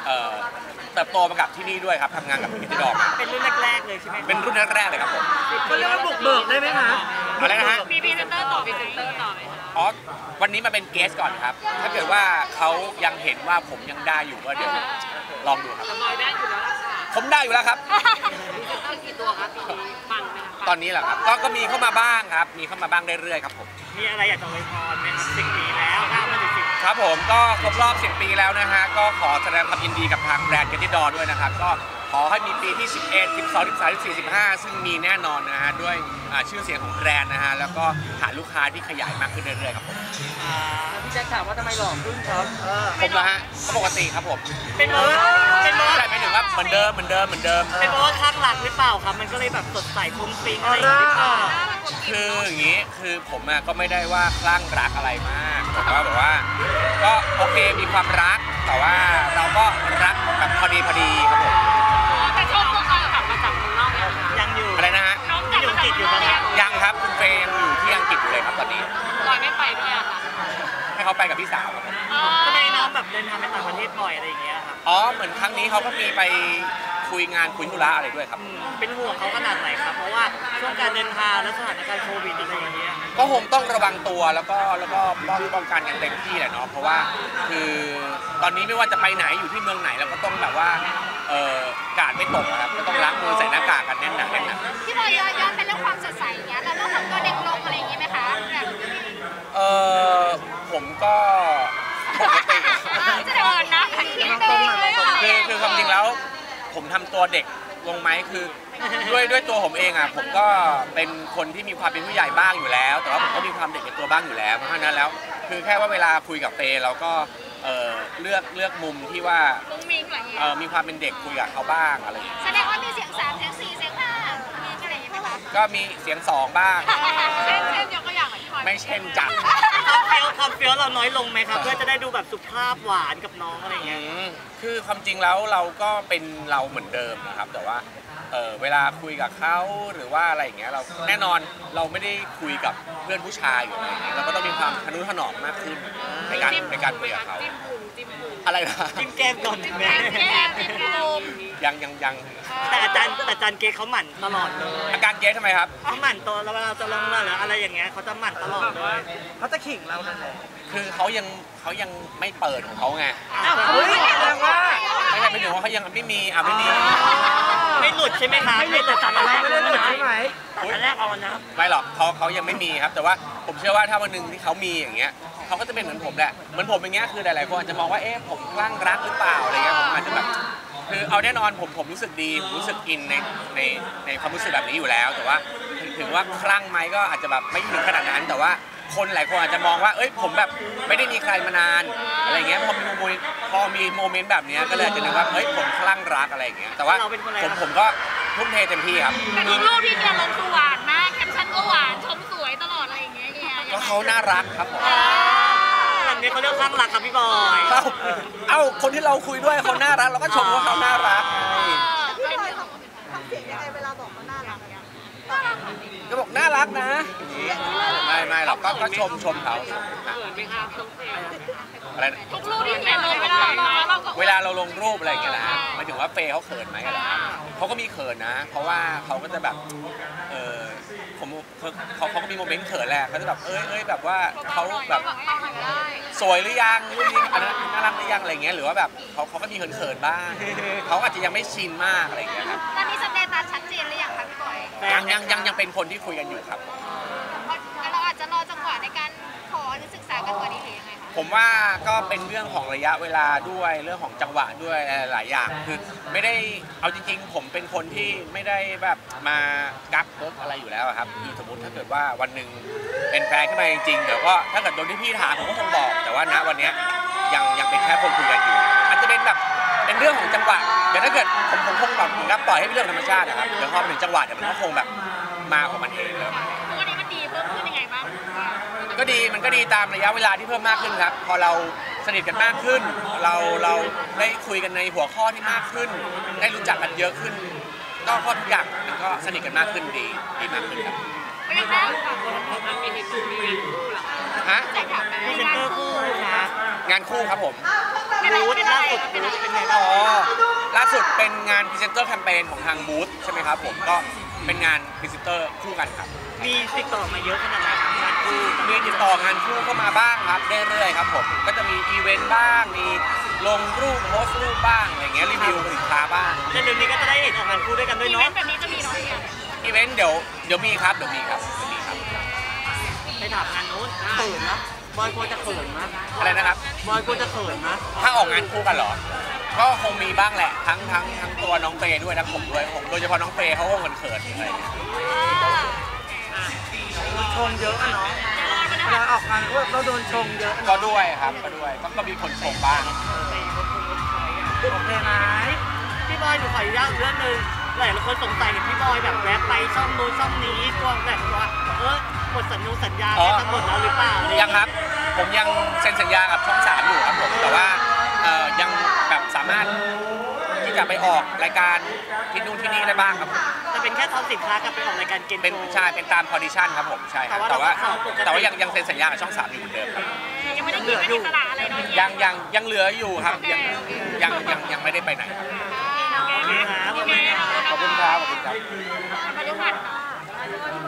เติบโตมากับที่นี่ด้วยครับทำงานกับพี่ดอกเป็นรุ่นแรกๆเลยใช่ไหมเป็นรุ่นแรกๆเลยครับผมเขาเรียกว่าบุกเบิกได้ไหมคะอะไรนะฮะมีพรีเซนเตอร์ต่อไหมอ๋อวันนี้มาเป็นเกสก่อนครับถ้าเกิดว่าเขายังเห็นว่าผมยังได้อยู่ก็เดี๋ยวลองดูครับผมได้อยู่แล้วครับกี่ตัวครับปีนี้ปังไหมครับตอนนี้แหละครับก็มีเข้ามาบ้างครับมีเข้ามาบ้างเรื่อยๆครับผมมีอะไรอยากจะอวยพรไหมครับ10 ปีแล้วมาถึง10 ครับผมก็ครบรอบ10 ปีแล้วนะฮะก็ขอแสดงความยินดีกับทางแบรนด์เกติดอด้วยนะครับก็ขอให้มีปีที่11 12 13 14 15ซึ่งมีแน่นอนนะฮะด้วยชื่อเสียงของแบรนด์นะฮะแล้วก็ฐานลูกค้าที่ขยายมากขึ้นเรื่อยๆครับผมพี่แจ็คถามว่าทำไมหล่อขึ้นครับผมนะฮะก็ปกติครับผมเป็นเพราะแต่ไม่ถึงว่าเหมือนเดิมเป็นเพราะว่าข้างหลังหรือเปล่าครับมันก็เลยแบบสดใสฟุ้งฟิ้งอะไรอย่างนี้หรือเปล่าคืออย่างนี้คือผมก็ไม่ได้ว่าคลั่งรักอะไรมากแต่ว่าแบบว่าก็โอเคมีความรักแต่ว่าเราก็รักแบบพอดีครับผมแต่ชอบพวกเขากลับมาจากเมืองนอกยังอยู่อะไรนะฮะยังอยู่อังกฤษอยู่ปะครับยังครับคุณเฟย์ยังอยู่ที่อังกฤษอยู่เลยครับตอนนี้ลอยไม่ไปด้วยอะค่ะให้เขาไปกับพี่สาวทำไมน้องแบบเดินทางไปต่างประเทศบ่อยอะไรอย่างเงี้ยครับอ๋อเหมือนครั้งนี้เขาก็มีไปคุยงานคุยธุระอะไรด้วยครับเป็นห่วงเขาขนาดไหนครับเพราะว่าช่วงการเดินทางและสถานการณ์โควิดอะไรอย่างเงี้ยก็คงต้องระวังตัวแล้วก็ป้องกันกันเต็มที่แหละเนาะเพราะว่าคือตอนนี้ไม่ว่าจะไปไหนอยู่ที่เมืองไหนเราก็ต้องแบบว่ากาดไม่ตกครับก็ต้องล้างมือใส่หน้ากากกันแน่นหนาที่เราย้อนเป็นเรื่องความสดใสอย่างเงี้ยเราต้องทำตัวเด็กลงอะไรอย่างเงี้ยไหมคะผมก็ปกติจะเดินนะคือความจริงแล้วผมทำตัวเด็กลงไหมคือด้วยตัวผมเองผมก็เป็นคนที่มีความเป็นผู้ใหญ่บ้างอยู่แล้วแต่ว่าผมก็มีความเด็กในตัวบ้างอยู่แล้วเพราะฉะนั้นแล้วคือแค่ว่าเวลาคุยกับเฟย์เราก็เลือกมุมที่ว่ามีความเป็นเด็กคุยกับเขาบ้างอะไรอย่างเงี้ยแสดงว่ามีเสียง3เสียง4เสียง5มีอะไรอย่างเงี้ยไหมคะก็มีเสียง2บ้างเช่นยกตัวอย่างหน่อยไม่เช่นจัดความเฟี้ยวเราน้อยลงไหมครับเพื่อจะได้ดูแบบสุภาพหวานกับน้องอะไรอย่างเงี้ยคือความจริงแล้วเราก็เป็นเราเหมือนเดิมนะครับแต่ว่าเวลาคุยกับเขาหรือว่าอะไรอย่างเงี้ยเราแน่นอนเราไม่ได้คุยกับเพื่อนผู้ชายอยู่อะไรอย่างเงี้ยเราก็ต้องมีความทนุถนอมมากขึ้นในการคุยกับเขาอะไรนะจิ้มแก้มก่อนแก้มยังแต่อาจารย์เกย์เขาหมั่นตลอดเลยอาการเกย์ทำไมครับเขาหมั่นตัวเวลาจะลงหรืออะไรอย่างเงี้ยเขาจะหมั่นตลอดเลยเขาจะขิงเรานั่นแหละคือเขายังไม่เปิดของเขาไงแปลว่าไม่ใช่เป็นถึงว่าเขายังไม่มีไม่หลุดใช่ไหมคะไม่แต่ตัดอะไรไม่ได้หลุดใช่ไหมอันแรกเอานะไม่หรอกเขายังไม่มีครับแต่ว่าผมเชื่อว่าถ้าวันหนึ่งที่เขามีอย่างเงี้ยเขาก็จะเป็นเหมือนผมแหละเหมือนผมอย่างเงี้ยคือหลายๆคนอาจจะมองว่าผมคลั่งรักหรือเปล่าอะไรเงี้ยผมอาจจะแบบคือเอาแน่นอนผมรู้สึกดีผมรู้สึกอินในความรู้สึกแบบนี้อยู่แล้วแต่ว่าถึงว่าคลั่งไหมก็อาจจะแบบไม่ถึงขนาดนั้นแต่ว่าคนหลายคนอาจจะมองว่าผมแบบไม่ได้มีใครมานานอะไรเงี้ยพอมีโมเมนต์แบบนี้ก็เลยอาจจะนึกว่าผมคลั่งรักอะไรอย่างเงี้ยแต่ว่าผมก็ทุ่มเทเต็มที่ครับแต่ทุกรูปที่เนี่ยลงคือหวานมากแคปชั่นก็หวานชมสวยตลอดอะไรอย่างเงี้ยก็เขาน่ารักครับผมแบบนี้เขาเรียกคลั่งรักครับพี่บอยคนที่เราคุยด้วยเขาน่ารักเราก็ชมว่าเขาน่ารักพี่บอยทำเสียงยังไงเวลาบอกเขาน่ารักก็บอกน่ารักนะไม่หรอกก็ชมเขาอะไรทุกรูปที่เนี่ยลงเวลาเราลงรูปอะไรอย่างเงี้ยนะหมายถึงว่าเฟย์เขาเขินไหมอะไรเขาก็มีเขินนะเพราะว่าเขาก็จะแบบเขาก็มีโมเมนต์เขินแหละเขาจะแบบแบบว่าเขาแบบสวยหรือยังรูปนี้อันนั้นน่ารักหรือยังอะไรเงี้ยหรือว่าแบบเขาก็มีเขินบ้างเขาอาจจะยังไม่ชินมากอะไรเงี้ยครับตอนนี้สเตตัสชัดเจนหรือยังคะพี่บอยยังเป็นคนที่คุยกันอยู่ครับเราอาจจะรอจังหวะในการขอหรือศึกษากันกว่านี้หรือยังไงคะผมว่าก็เป็นเรื่องของระยะเวลาด้วยเรื่องของจังหวะด้วยหลายอย่างคือไม่ได้เอาจริงๆผมเป็นคนที่ไม่ได้แบบมากักอะไรอยู่แล้วครับคือสมมติถ้าเกิดว่าวันหนึ่งเป็นแฟนขึ้นมาจริงๆเดี๋ยวก็ถ้าเกิดโดนที่พี่ถามผมก็คงบอกแต่ว่าณวันนี้ยังเป็นแค่คนคุยกันอยู่อาจจะเป็นแบบเป็นเรื่องของจังหวะเดี๋ยวถ้าเกิดผมคงแบบปล่อยให้เป็นเรื่องธรรมชาตินะครับเดี๋ยวพอถึงจังหวะเดี๋ยวมันก็คงแบบมาของมันเองเลยวันนี้มันดีเพิ่มขึ้นยังไงบ้างมันก็ดีตามระยะเวลาที่เพิ่มมากขึ้นครับพอเราสนิทกันมากขึ้นเราได้คุยกันในหัวข้อที่มากขึ้นได้รู้จักกันเยอะขึ้นก็ข้อทุกอย่างมันก็สนิทกันมากขึ้นดีมากขึ้นครับไม่ได้นะมันมีเหตุผลมีคู่หรอฮะมีเซนเตอร์คู่ค่ะงานคู่ครับผมบูธล่าสุดบูธเป็นไงบ้าอ๋งอล่าสุดเป็นงานพรีเซนเตอร์แคมเปญของทางบูธใช่ไหมครับผมก็เป็นงานพรีเซนเตอร์คู่กันครับมีติดต่อมาเยอะขนาดไหนครับงานคู่มีติดต่องานคู่เข้ามาบ้างครับเรื่อยๆครับผมก็จะมีอีเวนต์บ้างมีลงรูปโพสต์รูปบ้างอะไรเงี้ยรีวิวสินค้าบ้างเร็วๆนี้ก็จะได้เห็นออกงานคู่ด้วยกันด้วยอีเนาะเวนต์แบบนี้จะมีน้อยเนี่ยอีเวนต์เดี๋ยวมีครับเดี๋ยวมีครับไปถามงานนู้นเขินนะบอยควรจะเขินนะอะไรนะครับบอยควรจะเขินนะถ้าออกงานคู่กันเหรอ ก็คงมีบ้างแหละทั้งตัวน้องเฟย์ด้วยทั้งผมด้วยผมโดยเฉพาะน้องเฟย์เขาก็เขินๆอะไรอย่างเงี้ยชมเยอะอะเนาะเวลาออกงานคู่เราโดนชมเยอะก็ด้วยครับก็ด้วยก็มีคนชมบ้างโอเคไหมพี่บอยหนูขออนุญาตเรื่องหนึ่งหลายคนสงสัยเห็นพี่บอยแบบแวะไปช่องนู้นช่องนี้ตัวแบบว่าหมดสัญญาได้ทั้งหมดแล้วหรือเปล่ายังครับ ผมยังเซ็นสัญญากับช่อง 3อยู่ครับผมแต่ว่ายังแบบสามารถที่จะไปออกรายการที่นู่นที่นี่ได้บ้างครับผมจะเป็นแค่ทำสินค้ากับไปออกรายการเกมเป็นโชว์ใช่เป็นตามคอนดิชันครับผมใช่ครับแต่แต่ว่าว่ายังเซ็นสัญญากับช่อง 3อยู่เหมือนเดิมครับยังไม่ได้กินไม่ได้สละอะไรเนาะยังเหลืออยู่ครับยังไม่ได้ไปไหนครับโอเคครับโอเคขอบคุณครับขอบคุณครับบรรยากาศ